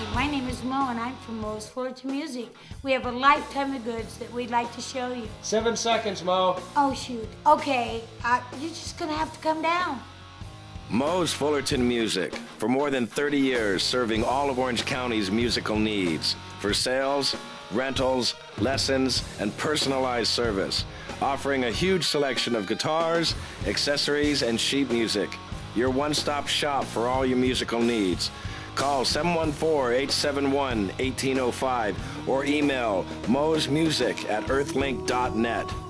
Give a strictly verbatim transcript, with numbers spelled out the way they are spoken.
my name is Mo, and I'm from Mo's Fullerton Music. We have a lifetime of goods that we'd like to show you. Seven seconds, Mo. Oh, shoot. Okay, uh, you're just gonna have to come down. Mo's Fullerton Music. For more than thirty years, serving all of Orange County's musical needs. For sales, rentals, lessons, and personalized service. Offering a huge selection of guitars, accessories, and sheet music. Your one-stop shop for all your musical needs. Call seven one four, eight seven one, one eight zero five or email mosmusic at earthlink dot net.